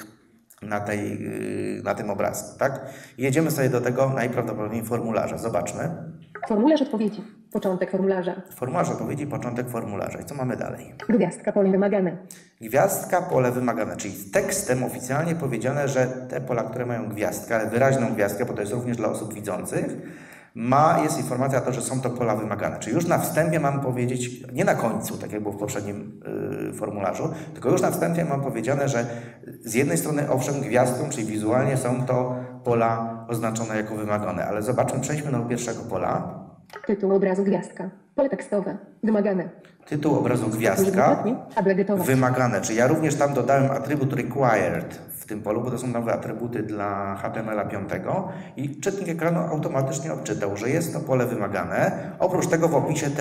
na tym obrazku, tak? Jedziemy sobie do tego najprawdopodobniej formularza. Zobaczmy. Formularz odpowiedzi. Początek formularza. Formularz odpowiedzi, początek formularza. I co mamy dalej? Gwiazdka, pole wymagane. Gwiazdka, pole wymagane, czyli z tekstem oficjalnie powiedziane, że te pola, które mają gwiazdkę, ale wyraźną gwiazdkę, bo to jest również dla osób widzących, jest informacja to, że są to pola wymagane. Czyli już na wstępie mam powiedzieć, nie na końcu, tak jak było w poprzednim formularzu, tylko już na wstępie mam powiedziane, że z jednej strony owszem gwiazdką, czyli wizualnie są to pola oznaczone jako wymagane, ale zobaczmy, przejdźmy do pierwszego pola. Tytuł obrazu gwiazdka. Pole tekstowe. Wymagane. Tytuł obrazu gwiazdka, Ablegetować. wymagane, czyli ja również tam dodałem atrybut required w tym polu, bo to są nowe atrybuty dla HTML-a 5 i czytnik ekranu automatycznie odczytał, że jest to pole wymagane. Oprócz tego w opisie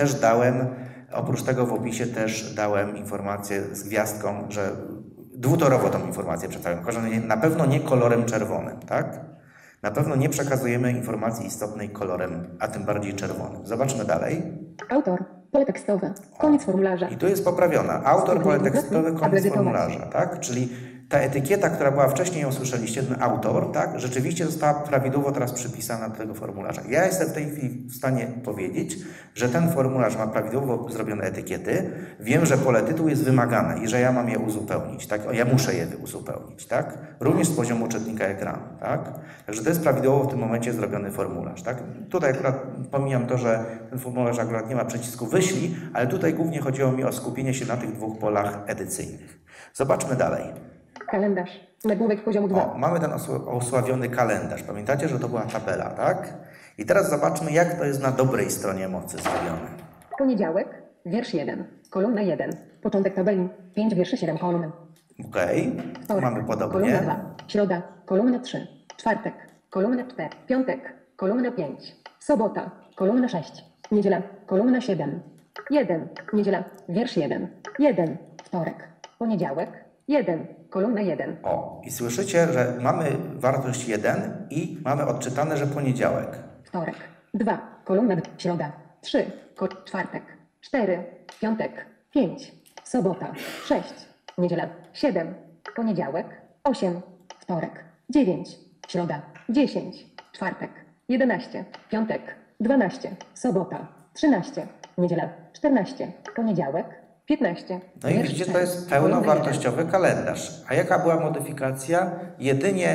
też dałem informację z gwiazdką, że dwutorowo tą informację przedstawiam, tylko że na pewno nie kolorem czerwonym, tak? Na pewno nie przekazujemy informacji istotnej kolorem, a tym bardziej czerwonym. Zobaczmy dalej. Autor. Pole tekstowe. Koniec formularza. I tu jest poprawiona. Autor, pole tekstowe, koniec formularza, tak? Czyli ta etykieta, która była wcześniej, ją słyszeliście, ten autor, tak, rzeczywiście została prawidłowo teraz przypisana do tego formularza. Ja jestem w tej chwili w stanie powiedzieć, że ten formularz ma prawidłowo zrobione etykiety. Wiem, że pole tytuł jest wymagane i że ja mam je uzupełnić, tak? Ja muszę je uzupełnić, tak? Również z poziomu czytnika ekranu, tak? Także to jest prawidłowo w tym momencie zrobiony formularz, tak? Tutaj akurat pomijam to, że ten formularz akurat nie ma przycisku wyślij, ale tutaj głównie chodziło mi o skupienie się na tych dwóch polach edycyjnych. Zobaczmy dalej. Kalendarz. Nagłówek poziomu 2. O, mamy ten osławiony kalendarz. Pamiętacie, że to była tabela, tak? I teraz zobaczmy, jak to jest na dobrej stronie mocy zrobione. Poniedziałek. Wiersz 1. Kolumna 1. Początek tabeli. 5 wierszy 7 kolumn. Okej, Wtorek. mamy Kolumna podobnie. 2. Środa. Kolumna 3. Czwartek. Kolumna 4. Piątek. Kolumna 5. Sobota. Kolumna 6. Niedziela. Kolumna 7. 1. Niedziela. Wiersz 1. 1. Wtorek. Poniedziałek. 1. Kolumna 1. O, i słyszycie, że mamy wartość 1 i mamy odczytane, że poniedziałek. Wtorek. 2. Kolumna 2. Środa. 3. Czwartek. 4. Piątek. 5. Sobota. 6. Niedziela. 7. Poniedziałek. 8. Wtorek. 9. Środa. 10. Czwartek. 11. Piątek. 12. Sobota. 13. Niedziela. 14. Poniedziałek. 15. No i widzicie, to jest pełnowartościowy kalendarz. A jaka była modyfikacja? Jedynie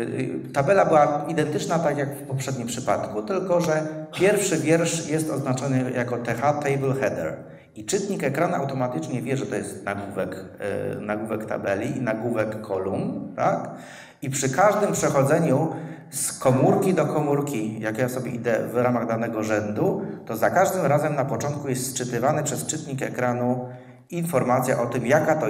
tabela była identyczna tak jak w poprzednim przypadku, tylko że pierwszy wiersz jest oznaczony jako TH Table Header. I czytnik ekranu automatycznie wie, że to jest nagłówek tabeli i nagłówek kolumn, tak? I przy każdym przechodzeniu z komórki do komórki, jak ja sobie idę w ramach danego rzędu, to za każdym razem na początku jest sczytywany przez czytnik ekranu informacja o tym,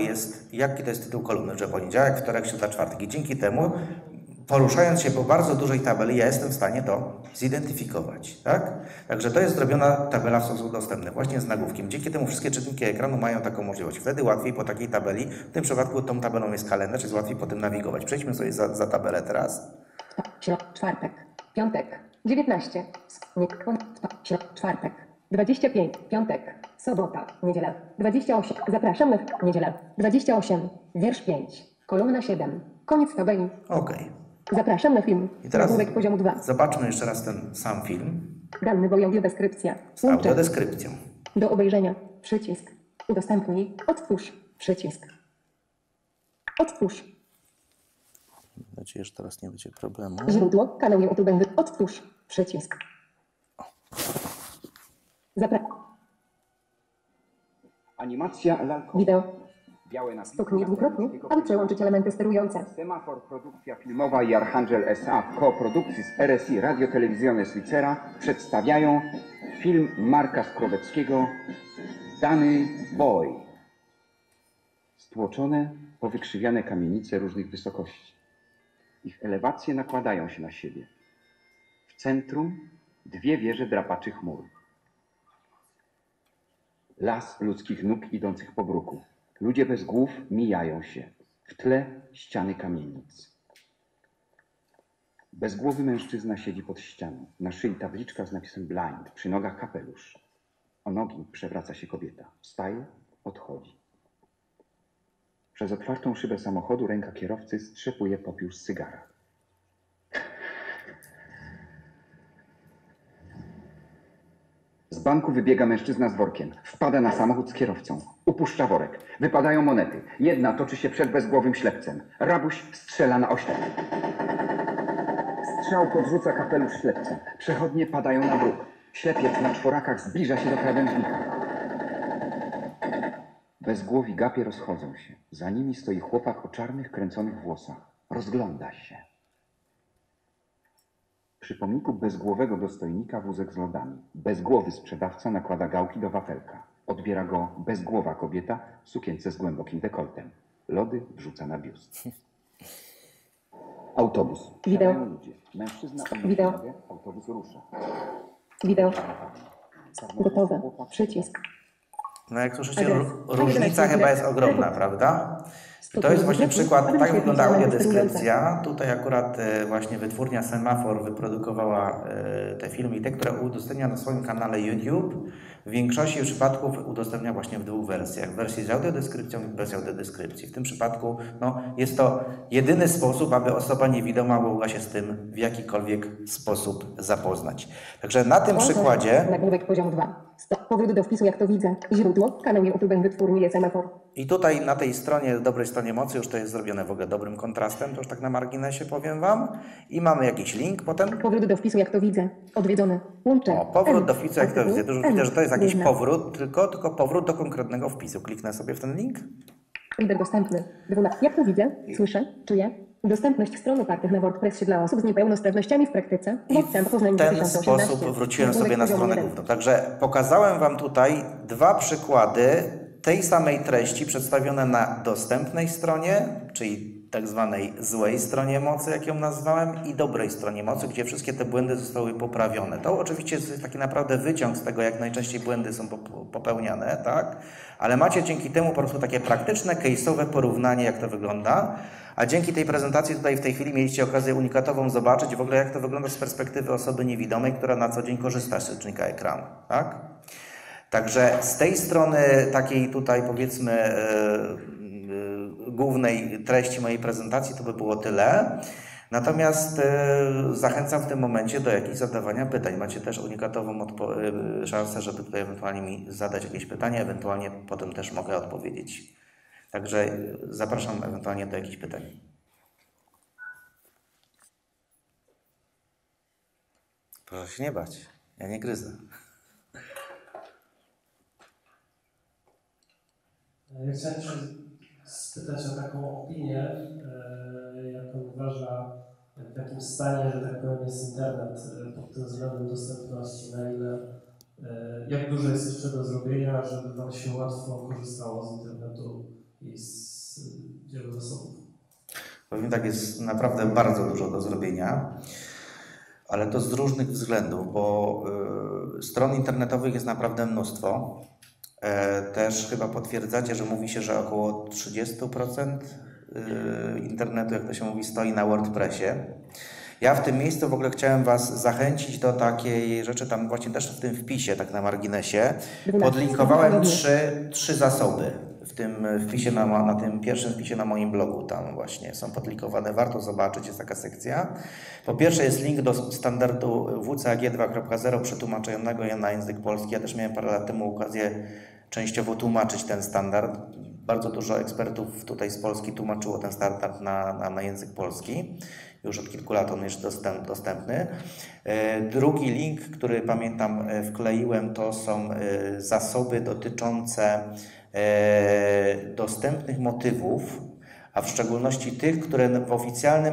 jaki to jest tytuł kolumny, że poniedziałek, wtorek, środa, czwartek. I dzięki temu, poruszając się po bardzo dużej tabeli, ja jestem w stanie to zidentyfikować, tak? Także to jest zrobiona tabela w sposób dostępny, właśnie z nagłówkiem. Dzięki temu wszystkie czytniki ekranu mają taką możliwość. Wtedy łatwiej po takiej tabeli, w tym przypadku tą tabelą jest kalendarz, jest łatwiej po tym nawigować. Przejdźmy sobie za tabelę teraz. Czwartek. Piątek. 19. Czwartek. 25. Piątek. Sobota. Niedziela. 28. Zapraszam na niedziela. 28. Wiersz 5. Kolumna 7. Koniec tabeli. Okej. Zapraszam na film. I teraz Nagłówek poziomu 2. zobaczmy jeszcze raz ten sam film Dany bo audiodeskrypcja. z audiodeskrypcją. Do obejrzenia. Przycisk. Udostępnij. Otwórz. Przycisk. Otwórz. Mam nadzieję, że teraz nie będzie problemu. Źródło. Kanał YouTube. Otwórz. Przycisk. Animacja lalkowa. Wideo. Białe napisy Stuknij dwukrotnie, aby przełączyć elementy sterujące. Semafor, produkcja filmowa i Archangel S.A. w koprodukcji z RSI Radiotelewizjone Svizzera przedstawiają film Marka Skroweckiego Dany Boy. Stłoczone, powykrzywiane kamienice różnych wysokości. Ich elewacje nakładają się na siebie. W centrum dwie wieże drapaczy chmur. Las ludzkich nóg idących po bruku. Ludzie bez głów mijają się. W tle ściany kamienic. Bezgłowy mężczyzna siedzi pod ścianą. Na szyi tabliczka z napisem blind. Przy nogach kapelusz. O nogi przewraca się kobieta. Wstaje, odchodzi. Przez otwartą szybę samochodu ręka kierowcy strzepuje popiół z cygara. Z banku wybiega mężczyzna z workiem. Wpada na samochód z kierowcą. Upuszcza worek. Wypadają monety. Jedna toczy się przed bezgłowym ślepcem. Rabuś strzela na oślep. Strzał podrzuca kapelusz ślepca. Przechodnie padają na bruk. Ślepiec na czworakach zbliża się do krawężnika. Bezgłowi gapie rozchodzą się. Za nimi stoi chłopak o czarnych, kręconych włosach. Rozgląda się. Przy pomniku bezgłowego dostojnika wózek z lodami. Bezgłowy sprzedawca nakłada gałki do wafelka. Odbiera go bezgłowa kobieta w sukience z głębokim dekoltem. Lody wrzuca na biust. Autobus. Wideo. Siadają ludzie. Mężczyzna Wideo. nogę, autobus rusza. Wideo. Gotowe. Przycisk. No jak słyszycie, Adres. różnica chyba jest ogromna, prawda? I to jest właśnie przykład, tak wygląda audiodeskrypcja. Tutaj akurat właśnie wytwórnia Semafor wyprodukowała te filmy i te, które udostępnia na swoim kanale YouTube. w większości przypadków udostępnia właśnie w dwóch wersjach. Wersję z audiodeskrypcją i bez audiodeskrypcji. W tym przypadku jest to jedyny sposób, aby osoba niewidoma mogła się z tym w jakikolwiek sposób zapoznać. Także na tym przykładzie... Nagłówek poziom 2. Powrót do wpisu, jak to widzę. Źródło. Kanał YouTube wytwórni semafor. I tutaj na tej stronie, dobrej stronie mocy, już to jest zrobione w ogóle dobrym kontrastem, to już tak na marginesie powiem Wam. I mamy jakiś link potem. Powrót do wpisu, jak to widzę. Odwiedzone. Łącze. O, powrót do wpisu, jak to widzę. To już widzę, że to jest jakiś powrót, tylko powrót do konkretnego wpisu. Kliknę sobie w ten link. Reader dostępny. 12. Jak to widzę, słyszę, czuję. Dostępność stron opartych na WordPressie dla osób z niepełnosprawnościami w praktyce. I w ten sposób wróciłem sobie na stronę główną. Także pokazałem Wam tutaj dwa przykłady tej samej treści przedstawione na dostępnej stronie, czyli tak zwanej złej stronie mocy, jak ją nazwałem, i dobrej stronie mocy, gdzie wszystkie te błędy zostały poprawione. To oczywiście jest taki naprawdę wyciąg z tego, jak najczęściej błędy są popełniane, tak? Ale macie dzięki temu po prostu takie praktyczne, case'owe porównanie, jak to wygląda. A dzięki tej prezentacji tutaj w tej chwili mieliście okazję unikatową zobaczyć w ogóle, jak to wygląda z perspektywy osoby niewidomej, która na co dzień korzysta z czytnika ekranu, tak? Także z tej strony takiej tutaj powiedzmy głównej treści mojej prezentacji to by było tyle. Natomiast zachęcam w tym momencie do jakichś zadawania pytań. Macie też unikatową szansę, żeby tutaj ewentualnie mi zadać jakieś pytanie, ewentualnie potem też mogę odpowiedzieć. Także zapraszam ewentualnie do jakichś pytań. Proszę się nie bać, ja nie gryzę. Ja chciałem się spytać o taką opinię, jaką uważa, w jakim stanie, że tak powiem, jest internet pod tym względem dostępności, na ile, jak dużo jest jeszcze do zrobienia, żeby Wam się łatwo korzystało z internetu i z wielu zasobów. Powiem tak, jest naprawdę bardzo dużo do zrobienia, ale to z różnych względów, bo stron internetowych jest naprawdę mnóstwo. Też chyba potwierdzacie, że mówi się, że około 30% internetu, jak to się mówi, stoi na WordPressie. Ja w tym miejscu w ogóle chciałem Was zachęcić do takiej rzeczy, tam właśnie też w tym wpisie, tak na marginesie, podlinkowałem trzy zasoby. W tym wpisie, na tym pierwszym wpisie na moim blogu, tam właśnie są podlinkowane, warto zobaczyć, jest taka sekcja. Po pierwsze jest link do standardu WCAG 2.0 przetłumaczonego na język polski. Ja też miałem parę lat temu okazję częściowo tłumaczyć ten standard. Bardzo dużo ekspertów tutaj z Polski tłumaczyło ten standard na język polski. Już od kilku lat on jest dostępny. Drugi link, który pamiętam wkleiłem, to są zasoby dotyczące dostępnych motywów, a w szczególności tych, które w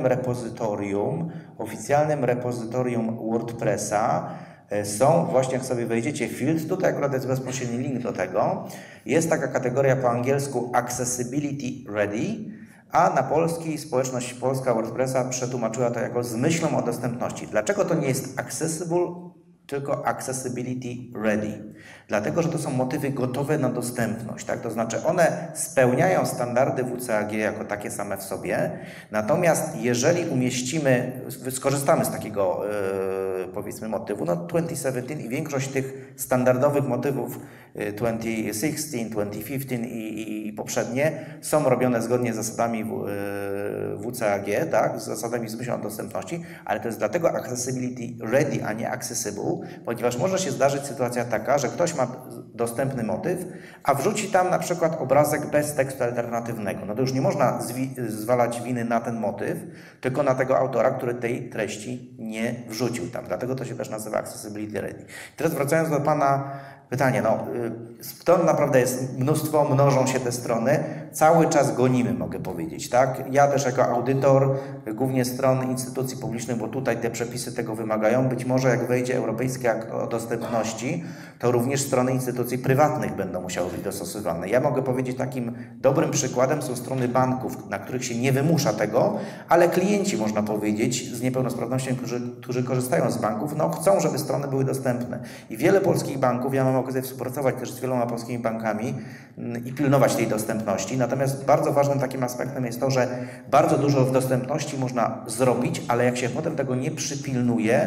oficjalnym repozytorium WordPressa są, właśnie jak sobie wejdziecie field, tutaj akurat jest bezpośredni link do tego, jest taka kategoria po angielsku Accessibility Ready, a na polski społeczność polska WordPressa przetłumaczyła to jako z myślą o dostępności. Dlaczego to nie jest accessible, tylko accessibility ready? Dlatego, że to są motywy gotowe na dostępność, tak? To znaczy one spełniają standardy WCAG jako takie same w sobie, natomiast jeżeli skorzystamy z takiego powiedzmy motywu, 2017 i większość tych standardowych motywów 2016, 2015 i poprzednie są robione zgodnie z zasadami WCAG, tak? Z zasadami z myślą o dostępności, ale to jest dlatego accessibility ready, a nie accessible, ponieważ może się zdarzyć sytuacja taka, że ktoś ma dostępny motyw, a wrzuci tam na przykład obrazek bez tekstu alternatywnego. No to już nie można zwalać winy na ten motyw, tylko na tego autora, który tej treści nie wrzucił tam. Dlatego to się też nazywa accessibility ready. Teraz wracając do Pana pytania, stron naprawdę jest mnóstwo, mnożą się te strony, cały czas gonimy, mogę powiedzieć, tak? Ja też jako audytor, głównie stron instytucji publicznych, bo tutaj te przepisy tego wymagają, być może jak wejdzie Europejski Akt o Dostępności, to również strony instytucji prywatnych będą musiały być dostosowane. Ja mogę powiedzieć, takim dobrym przykładem są strony banków, na których się nie wymusza tego, ale klienci, można powiedzieć, z niepełnosprawnością, którzy korzystają z banków, chcą, żeby strony były dostępne. I wiele polskich banków, ja mam okazję współpracować też z wieloma polskimi bankami i pilnować tej dostępności. Natomiast bardzo ważnym takim aspektem jest to, że bardzo dużo w dostępności można zrobić, ale jak się potem tego nie przypilnuje,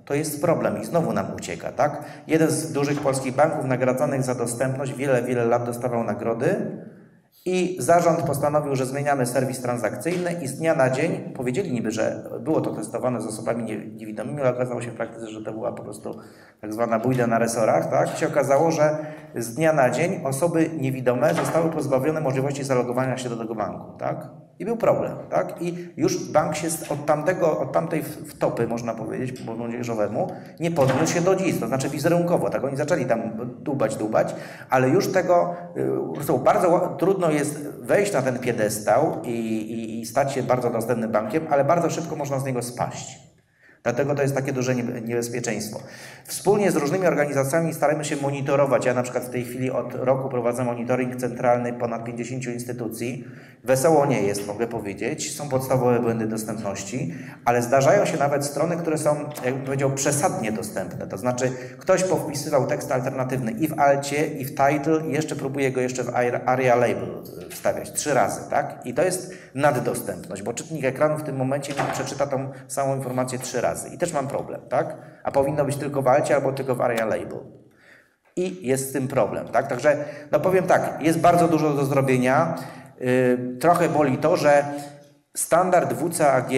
to jest problem i znowu nam ucieka, tak? Jeden z dużych polskich banków nagradzanych za dostępność wiele lat dostawał nagrody i zarząd postanowił, że zmieniamy serwis transakcyjny i z dnia na dzień powiedzieli niby, że było to testowane z osobami niewidomymi, ale okazało się w praktyce, że to była po prostu tak zwana bójda na resorach, tak? Się okazało, że z dnia na dzień osoby niewidome zostały pozbawione możliwości zalogowania się do tego banku, tak? I był problem, tak? I już bank się od tamtej wtopy, można powiedzieć, po młodzieżowemu, nie podniósł się do dziś, to znaczy wizerunkowo, tak? Oni zaczęli tam dłubać, ale już tego, bardzo trudno jest wejść na ten piedestał i stać się bardzo dostępnym bankiem, ale bardzo szybko można z niego spaść. Dlatego to jest takie duże niebezpieczeństwo. Wspólnie z różnymi organizacjami staramy się monitorować. Ja na przykład w tej chwili od roku prowadzę monitoring centralny ponad 50 instytucji. Wesoło nie jest, mogę powiedzieć. Są podstawowe błędy dostępności, ale zdarzają się nawet strony, które są, jakbym powiedział, przesadnie dostępne. To znaczy ktoś powpisywał tekst alternatywny i w alcie, i w title i jeszcze próbuje go jeszcze w area label wstawiać 3 razy, tak? I to jest naddostępność, bo czytnik ekranu w tym momencie nie przeczyta tą samą informację 3 razy. I też mam problem, tak? A powinno być tylko w alcie albo tylko w area label. I jest z tym problem, tak? Także, no powiem tak, jest bardzo dużo do zrobienia. Trochę boli to, że standard WCAG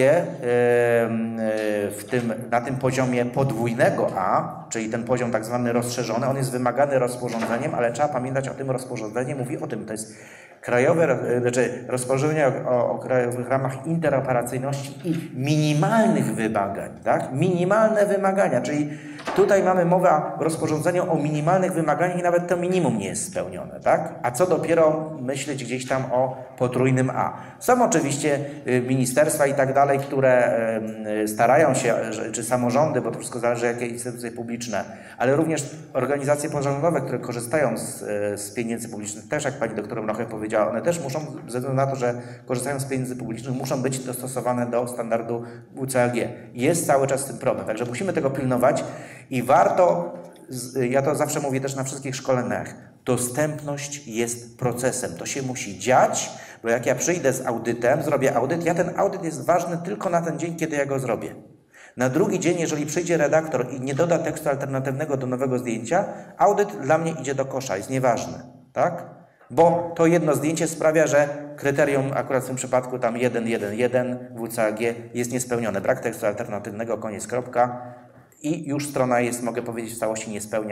na tym poziomie podwójnego A, czyli ten poziom tak zwany rozszerzony, on jest wymagany rozporządzeniem, ale trzeba pamiętać o tym rozporządzeniu, mówi o tym, to jest rozporządzenie o krajowych ramach interoperacyjności i minimalnych wymagań, tak? Minimalne wymagania, czyli tutaj mamy mowę w rozporządzeniu o minimalnych wymaganiach i nawet to minimum nie jest spełnione, tak? A co dopiero myśleć gdzieś tam o potrójnym A. Są oczywiście ministerstwa i tak dalej, które starają się, czy samorządy, bo to wszystko zależy jakie instytucje publiczne, ale również organizacje pozarządowe, które korzystają z pieniędzy publicznych, też jak pani doktor Mrochę powiedziała, one też muszą, ze względu na to, że korzystają z pieniędzy publicznych, muszą być dostosowane do standardu WCAG. Jest cały czas z tym problem, także musimy tego pilnować i warto, ja to zawsze mówię też na wszystkich szkoleniach, dostępność jest procesem, to się musi dziać, bo jak ja przyjdę z audytem, zrobię audyt, ten audyt jest ważny tylko na ten dzień, kiedy ja go zrobię. Na drugi dzień, jeżeli przyjdzie redaktor i nie doda tekstu alternatywnego do nowego zdjęcia, audyt dla mnie idzie do kosza, jest nieważny, tak? Bo to jedno zdjęcie sprawia, że kryterium akurat w tym przypadku tam 1.1.1 WCAG jest niespełnione. Brak tekstu alternatywnego, koniec, kropka i już strona jest, mogę powiedzieć, w całości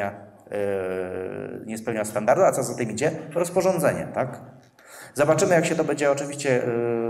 nie spełnia standardu, a co za tym idzie? Rozporządzenie, tak? Zobaczymy, jak się to będzie oczywiście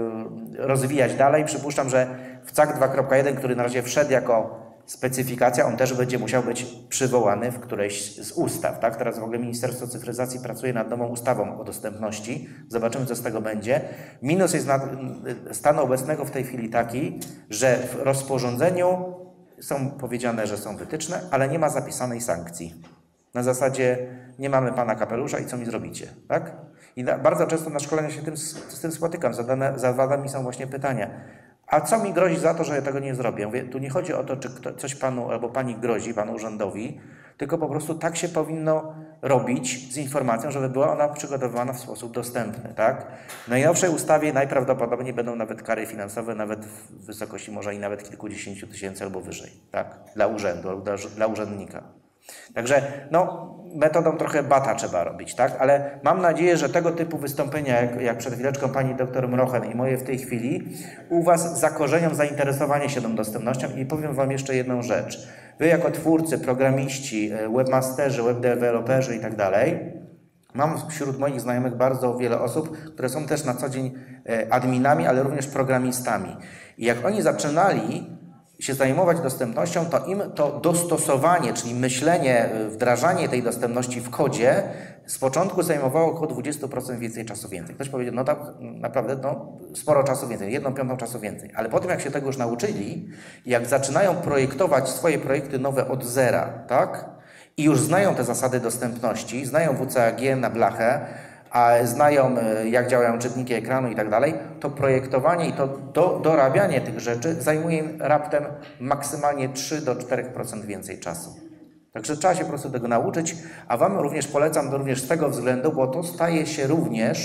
rozwijać dalej. Przypuszczam, że w CAG 2.1, który na razie wszedł jako specyfikacja, on też będzie musiał być przywołany w którejś z ustaw. Tak? Teraz w ogóle Ministerstwo Cyfryzacji pracuje nad nową ustawą o dostępności. Zobaczymy, co z tego będzie. Minus jest stanu obecnego w tej chwili taki, że w rozporządzeniu są powiedziane, że są wytyczne, ale nie ma zapisanej sankcji. Na zasadzie nie mamy pana kapelusza i co mi zrobicie, tak? I bardzo często na szkoleniach się z tym spotykam. Zadane mi są właśnie pytania. A co mi grozi za to, że ja tego nie zrobię? Mówię, tu nie chodzi o to, czy coś panu albo pani grozi, panu urzędowi, tylko po prostu tak się powinno robić z informacją, żeby była ona przygotowana w sposób dostępny, tak? W najnowszej ustawie najprawdopodobniej będą nawet kary finansowe, nawet w wysokości może i nawet kilkudziesięciu tysięcy albo wyżej, tak? Dla urzędu albo dla urzędnika. Także no, metodą trochę bata trzeba robić, tak? Ale mam nadzieję, że tego typu wystąpienia, jak przed chwileczką pani doktor Mrochen i moje w tej chwili, u was zakorzenią zainteresowanie się tą dostępnością i powiem wam jeszcze jedną rzecz. Wy jako twórcy, programiści, webmasterzy, webdeveloperzy i tak dalej, mam wśród moich znajomych bardzo wiele osób, które są też na co dzień adminami, ale również programistami. I jak oni zaczynali się zajmować dostępnością, to im to dostosowanie, czyli myślenie, wdrażanie tej dostępności w kodzie z początku zajmowało około 20% więcej czasu więcej. Ktoś powiedział, no tak naprawdę sporo czasu więcej, 1/5 czasu więcej. Ale po tym, jak się tego już nauczyli, jak zaczynają projektować swoje projekty nowe od zera, tak? I już znają te zasady dostępności, znają WCAG na blachę, a znają, jak działają czytniki ekranu i tak dalej, to projektowanie i to dorabianie tych rzeczy zajmuje im raptem maksymalnie 3 do 4% więcej czasu. Także trzeba się po prostu tego nauczyć, a wam również polecam to również z tego względu, bo to staje się również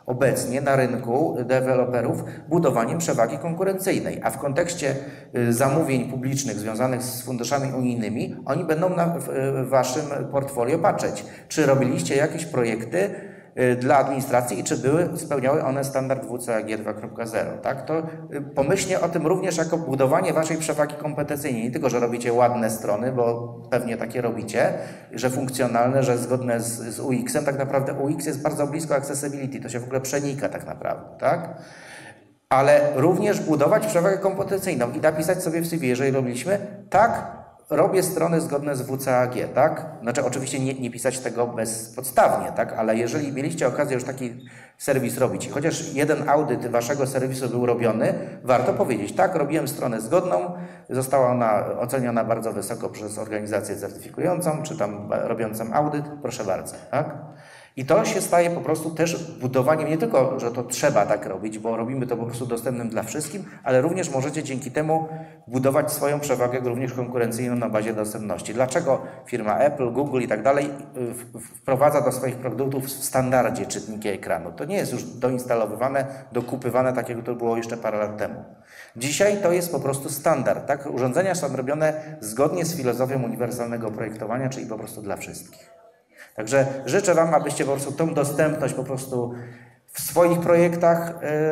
obecnie na rynku deweloperów budowaniem przewagi konkurencyjnej, a w kontekście zamówień publicznych związanych z funduszami unijnymi, oni będą w waszym portfolio patrzeć, czy robiliście jakieś projekty dla administracji i czy spełniały one standard WCAG 2.0, tak? To pomyślnie o tym również jako budowanie waszej przewagi kompetencyjnej. Nie tylko, że robicie ładne strony, bo pewnie takie robicie, że funkcjonalne, że zgodne z UX-em. Tak naprawdę UX jest bardzo blisko accessibility, to się w ogóle przenika tak naprawdę, tak? Ale również budować przewagę kompetencyjną i napisać sobie w CV, jeżeli robiliśmy, tak, robię strony zgodne z WCAG, tak? Znaczy oczywiście nie pisać tego bezpodstawnie, tak? Ale jeżeli mieliście okazję już taki serwis robić i chociaż jeden audyt waszego serwisu był robiony, warto powiedzieć, tak, robiłem stronę zgodną, została ona oceniona bardzo wysoko przez organizację certyfikującą, czy tam robiącą audyt, proszę bardzo, tak? I to się staje po prostu też budowaniem, nie tylko, że to trzeba tak robić, bo robimy to po prostu dostępnym dla wszystkim, ale również możecie dzięki temu budować swoją przewagę również konkurencyjną na bazie dostępności. Dlaczego firma Apple, Google i tak dalej wprowadza do swoich produktów w standardzie czytniki ekranu? To nie jest już doinstalowywane, dokupywane tak, jak to było jeszcze parę lat temu. Dzisiaj to jest po prostu standard, tak? Urządzenia są robione zgodnie z filozofią uniwersalnego projektowania, czyli po prostu dla wszystkich. Także życzę wam, abyście po prostu tą dostępność po prostu w swoich projektach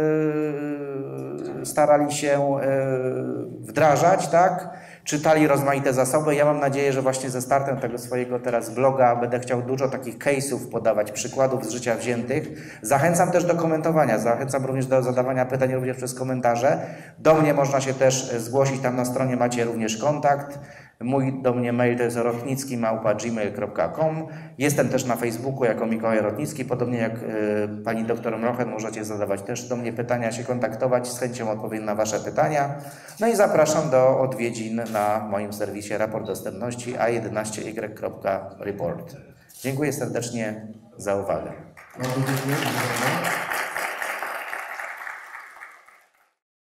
starali się wdrażać, tak? Czytali rozmaite zasoby. Ja mam nadzieję, że właśnie ze startem tego swojego teraz bloga będę chciał dużo takich case'ów podawać, przykładów z życia wziętych. Zachęcam też do komentowania, zachęcam również do zadawania pytań również przez komentarze. Do mnie można się też zgłosić, tam na stronie macie również kontakt. Mój do mnie mail to jest rotnicki@gmail.com. Jestem też na Facebooku jako Mikołaj Rotnicki. Podobnie jak pani doktor Mrochen, możecie zadawać też do mnie pytania, się kontaktować. Z chęcią odpowiem na wasze pytania. No i zapraszam do odwiedzin na moim serwisie Raport Dostępności a11y.report. Dziękuję serdecznie za uwagę. Bardzo dziękuję.